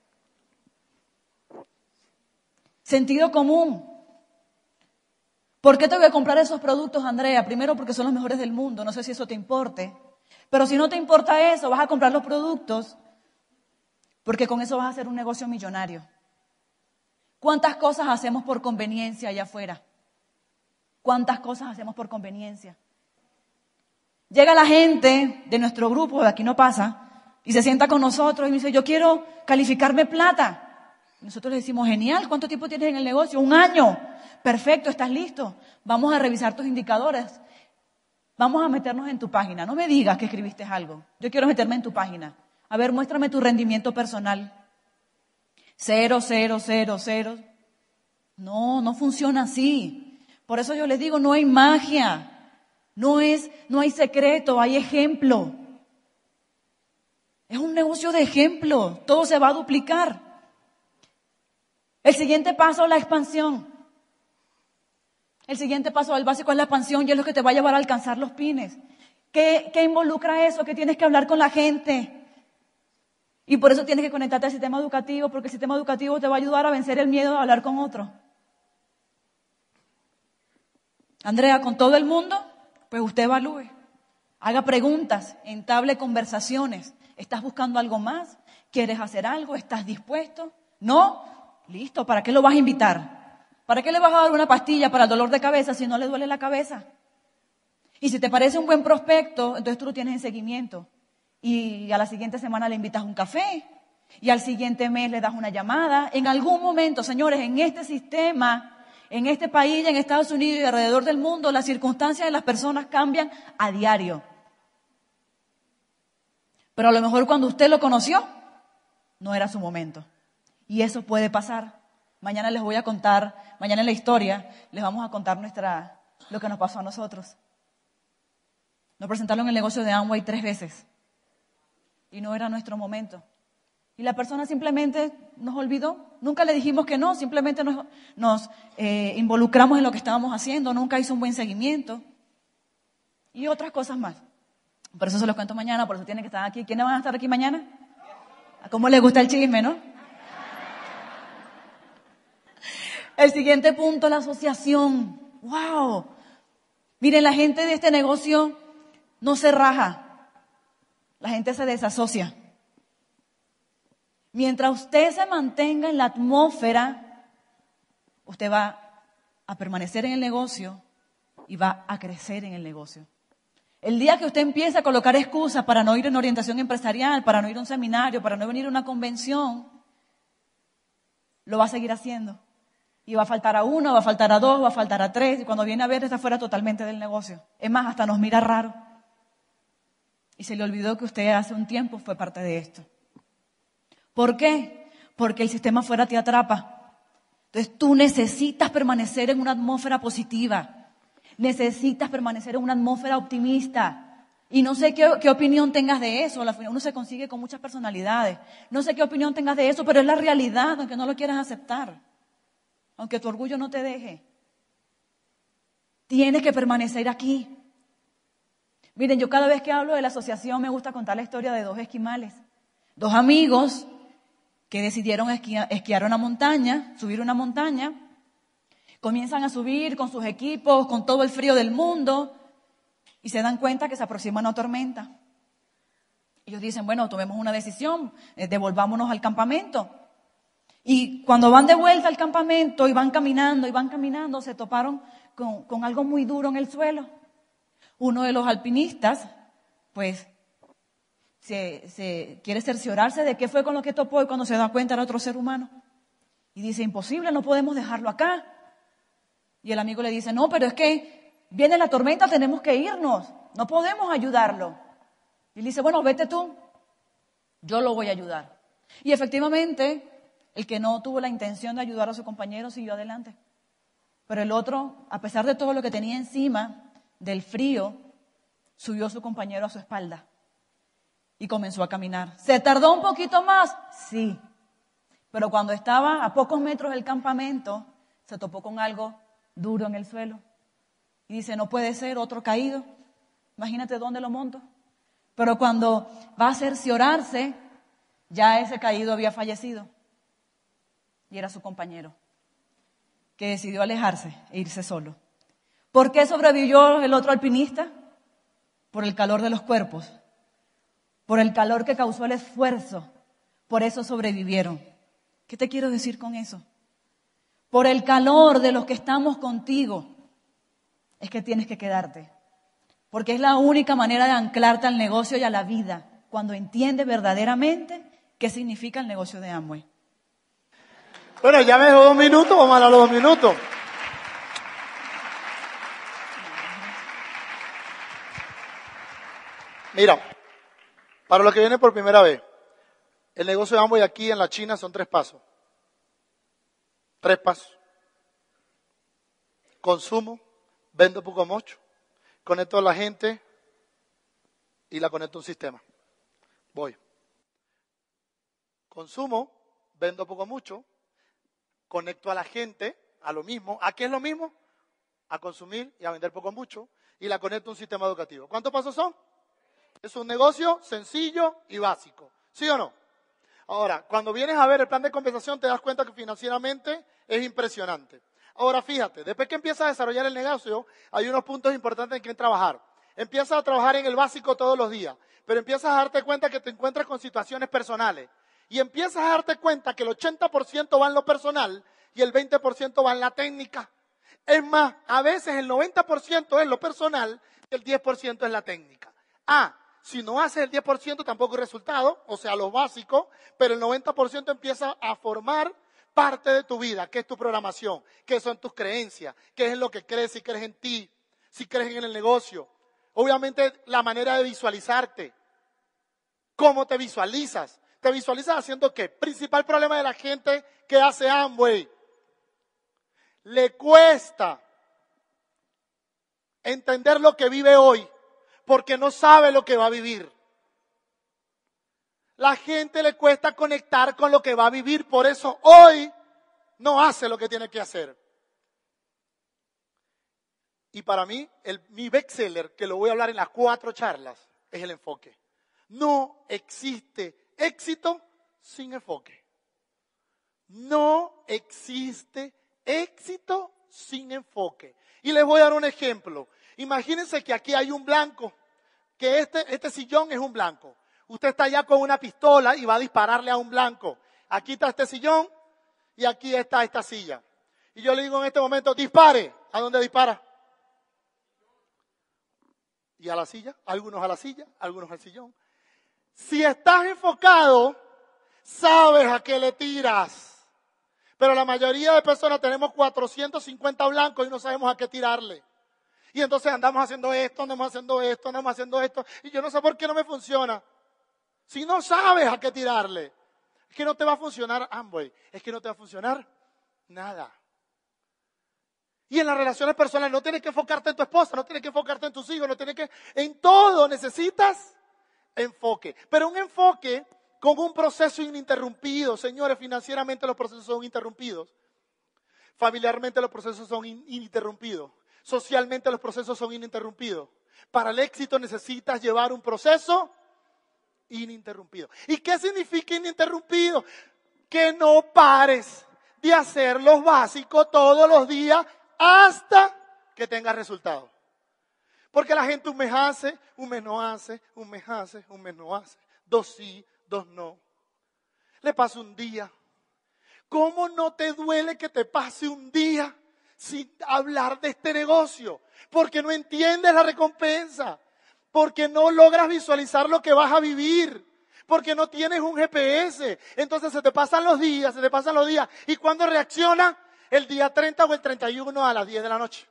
Sentido común. ¿Por qué te voy a comprar esos productos, Andrea? Primero porque son los mejores del mundo, no sé si eso te importe. Pero si no te importa eso, vas a comprar los productos porque con eso vas a hacer un negocio millonario. ¿Cuántas cosas hacemos por conveniencia allá afuera? ¿Cuántas cosas hacemos por conveniencia? Llega la gente de nuestro grupo, de Aquí No Pasa, y se sienta con nosotros y me dice, yo quiero calificarme plata. Y nosotros le decimos, genial, ¿cuánto tiempo tienes en el negocio? 1 año. Perfecto, ¿estás listo? Vamos a revisar tus indicadores. Vamos a meternos en tu página. No me digas que escribiste algo. Yo quiero meterme en tu página. A ver, muéstrame tu rendimiento personal. 0, 0, 0, 0. No funciona así. Por eso yo les digo, no hay magia. No hay secreto, hay ejemplo. Es un negocio de ejemplo. Todo se va a duplicar. El siguiente paso es la expansión. El siguiente paso del básico es la expansión y es lo que te va a llevar a alcanzar los pines. ¿Qué involucra eso? Que tienes que hablar con la gente. Y por eso tienes que conectarte al sistema educativo, porque el sistema educativo te va a ayudar a vencer el miedo a hablar con otro. Andrea, ¿con todo el mundo? Pues usted evalúe. Haga preguntas, entable conversaciones. ¿Estás buscando algo más? ¿Quieres hacer algo? ¿Estás dispuesto? ¿No? Listo, ¿para qué lo vas a invitar? ¿Para qué le vas a dar una pastilla para el dolor de cabeza si no le duele la cabeza? Y si te parece un buen prospecto, entonces tú lo tienes en seguimiento. Y a la siguiente semana le invitas un café. Y al siguiente mes le das una llamada. En algún momento, señores, en este sistema, en este país, en Estados Unidos y alrededor del mundo, las circunstancias de las personas cambian a diario. Pero a lo mejor cuando usted lo conoció, no era su momento. Y eso puede pasar. Mañana les voy a contar, mañana en la historia, les vamos a contar lo que nos pasó a nosotros. Nos presentaron el negocio de Amway 3 veces. Y no era nuestro momento. Y la persona simplemente nos olvidó. Nunca le dijimos que no, simplemente nos involucramos en lo que estábamos haciendo, nunca hizo un buen seguimiento. Y otras cosas más. Por eso se los cuento mañana, por eso tienen que estar aquí. ¿Quiénes van a estar aquí mañana? ¿A cómo les gusta el chisme, no? El siguiente punto, la asociación. ¡Wow! Miren, la gente de este negocio no se raja. La gente se desasocia. Mientras usted se mantenga en la atmósfera, usted va a permanecer en el negocio y va a crecer en el negocio. El día que usted empiece a colocar excusas para no ir a una orientación empresarial, para no ir a un seminario, para no venir a una convención, lo va a seguir haciendo. Y va a faltar a uno, va a faltar a dos, va a faltar a tres, y cuando viene a ver está fuera totalmente del negocio. Es más, hasta nos mira raro. Y se le olvidó que usted hace un tiempo fue parte de esto. ¿Por qué? Porque el sistema afuera te atrapa. Entonces tú necesitas permanecer en una atmósfera positiva. Necesitas permanecer en una atmósfera optimista. Y no sé qué opinión tengas de eso. Uno se consigue con muchas personalidades. No sé qué opinión tengas de eso, pero es la realidad, aunque no lo quieras aceptar. Aunque tu orgullo no te deje. Tienes que permanecer aquí. Miren, yo cada vez que hablo de la asociación me gusta contar la historia de dos esquimales. Dos amigos que decidieron esquiar una montaña, subir una montaña. Comienzan a subir con sus equipos, con todo el frío del mundo, y se dan cuenta que se aproxima una tormenta. Ellos dicen, bueno, tomemos una decisión, devolvámonos al campamento. Y cuando van de vuelta al campamento y van caminando, se toparon con algo muy duro en el suelo. Uno de los alpinistas, pues, se quiere cerciorarse de qué fue con lo que topó, y cuando se da cuenta era otro ser humano. Y dice, imposible, no podemos dejarlo acá. Y el amigo le dice, no, pero es que viene la tormenta, tenemos que irnos, no podemos ayudarlo. Y él dice, bueno, vete tú, yo lo voy a ayudar. Y efectivamente, el que no tuvo la intención de ayudar a su compañero siguió adelante. Pero el otro, a pesar de todo lo que tenía encima, del frío, subió a su compañero a su espalda y comenzó a caminar. ¿Se tardó un poquito más? Sí. Pero cuando estaba a pocos metros del campamento, se topó con algo duro en el suelo. Y dice, no puede ser, otro caído. Imagínate dónde lo monto. Pero cuando va a cerciorarse, ya ese caído había fallecido. Y era su compañero, que decidió alejarse e irse solo. ¿Por qué sobrevivió el otro alpinista? Por el calor de los cuerpos, por el calor que causó el esfuerzo. Por eso sobrevivieron. ¿Qué te quiero decir con eso? Por el calor de los que estamos contigo es que tienes que quedarte. Porque es la única manera de anclarte al negocio y a la vida, cuando entiendes verdaderamente qué significa el negocio de Amway. Bueno, ya me dejó 2 minutos, vamos a dar los 2 minutos. Mira, para los que vienen por primera vez, el negocio de Amway aquí en la China son 3 pasos. 3 pasos. Consumo, vendo poco mucho, conecto a la gente y la conecto a un sistema. Voy. Consumo, vendo poco mucho, conecto a la gente a lo mismo. ¿A qué es lo mismo? A consumir y a vender poco mucho, y la conecto a un sistema educativo. ¿Cuántos pasos son? Es un negocio sencillo y básico. ¿Sí o no? Ahora, cuando vienes a ver el plan de compensación, te das cuenta que financieramente es impresionante. Ahora, fíjate, después que empiezas a desarrollar el negocio, hay unos puntos importantes en que trabajar. Empiezas a trabajar en el básico todos los días, pero empiezas a darte cuenta que te encuentras con situaciones personales. Y empiezas a darte cuenta que el 80% va en lo personal y el 20% va en la técnica. Es más, a veces el 90% es lo personal y el 10% es la técnica. Si no haces el 10% tampoco hay resultado, o sea, lo básico, pero el 90% empieza a formar parte de tu vida, que es tu programación, que son tus creencias, que es lo que crees, si crees en ti, si crees en el negocio. Obviamente la manera de visualizarte, cómo te visualizas. ¿Te visualizas haciendo qué? Principal problema de la gente que hace Amway. Le cuesta entender lo que vive hoy, porque no sabe lo que va a vivir. La gente le cuesta conectar con lo que va a vivir, por eso hoy no hace lo que tiene que hacer. Y para mí, mi bestseller, que lo voy a hablar en las 4 charlas, es el enfoque. No existe éxito sin enfoque. No existe éxito sin enfoque. Y les voy a dar un ejemplo. Imagínense que aquí hay un blanco, que este sillón es un blanco. Usted está allá con una pistola y va a dispararle a un blanco. Aquí está este sillón y aquí está esta silla. Y yo le digo en este momento, dispare. ¿A dónde dispara? Y a la silla, algunos a la silla, algunos al sillón. Si estás enfocado, sabes a qué le tiras. Pero la mayoría de personas tenemos 450 blancos y no sabemos a qué tirarle. Y entonces andamos haciendo esto, andamos haciendo esto, andamos haciendo esto. Y yo no sé por qué no me funciona. Si no sabes a qué tirarle, es que no te va a funcionar Amway, es que no te va a funcionar nada. Y en las relaciones personales no tienes que enfocarte en tu esposa, no tienes que enfocarte en tus hijos, no tienes que... En todo necesitas enfoque. Pero un enfoque con un proceso ininterrumpido. Señores, financieramente los procesos son interrumpidos. Familiarmente los procesos son ininterrumpidos. Socialmente los procesos son ininterrumpidos. Para el éxito necesitas llevar un proceso ininterrumpido. ¿Y qué significa ininterrumpido? Que no pares de hacer lo básico todos los días hasta que tengas resultados. Porque la gente un mes hace, un mes no hace, un mes hace, un mes no hace. 2 sí, 2 no. Le pasa un día. ¿Cómo no te duele que te pase un día sin hablar de este negocio? Porque no entiendes la recompensa. Porque no logras visualizar lo que vas a vivir. Porque no tienes un GPS. Entonces se te pasan los días, ¿Y cuándo reacciona? El día 30 o el 31 a las 10 de la noche.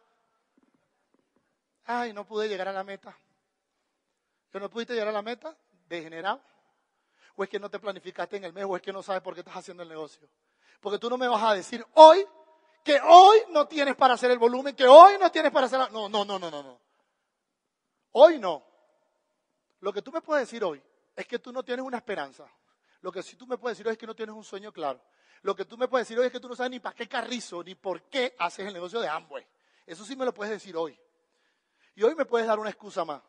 Ay, no pude llegar a la meta. ¿Que no pudiste llegar a la meta? Degenerado. ¿O es que no te planificaste en el mes? ¿O es que no sabes por qué estás haciendo el negocio? Porque tú no me vas a decir hoy que hoy no tienes para hacer el volumen, que hoy no tienes para hacer... No. Hoy no. Lo que tú me puedes decir hoy es que tú no tienes una esperanza. Lo que sí tú me puedes decir hoy es que no tienes un sueño claro. Lo que tú me puedes decir hoy es que tú no sabes ni para qué carrizo, ni por qué haces el negocio de Amway. Eso sí me lo puedes decir hoy. Y hoy me puedes dar una excusa más.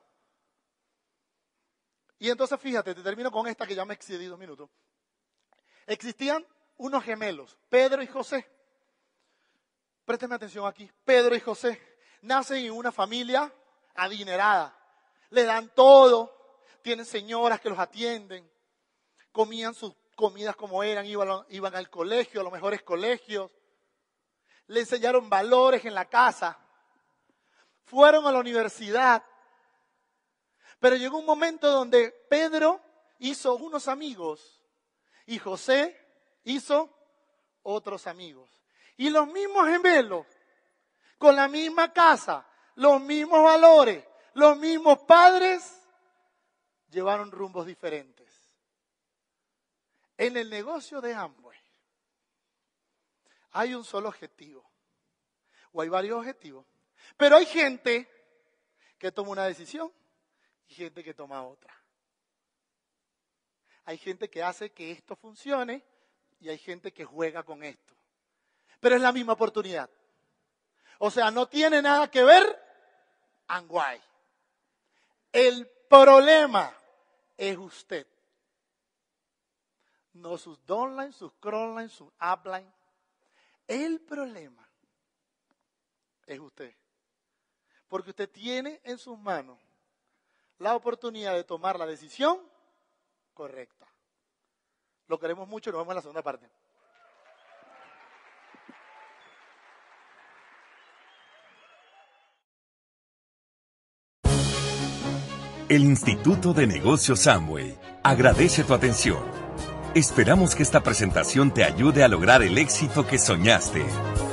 Y entonces fíjate, te termino con esta que ya me excedí 2 minutos. Existían unos gemelos, Pedro y José. Présteme atención aquí. Pedro y José nacen en una familia adinerada. Le dan todo, tienen señoras que los atienden, comían sus comidas como eran, iban al colegio, a los mejores colegios. Le enseñaron valores en la casa. Fueron a la universidad. Pero llegó un momento donde Pedro hizo unos amigos y José hizo otros amigos. Y los mismos gemelos, con la misma casa, los mismos valores, los mismos padres, llevaron rumbos diferentes. En el negocio de Amway hay un solo objetivo, o hay varios objetivos, pero hay gente que toma una decisión y gente que toma otra. Hay gente que hace que esto funcione y hay gente que juega con esto. Pero es la misma oportunidad. O sea, no tiene nada que ver Amway. El problema es usted. No sus downline, sus crossline, sus upline. El problema es usted. Porque usted tiene en sus manos la oportunidad de tomar la decisión correcta. Lo queremos mucho y nos vemos en la segunda parte. El Instituto de Negocios Amway agradece tu atención. Esperamos que esta presentación te ayude a lograr el éxito que soñaste.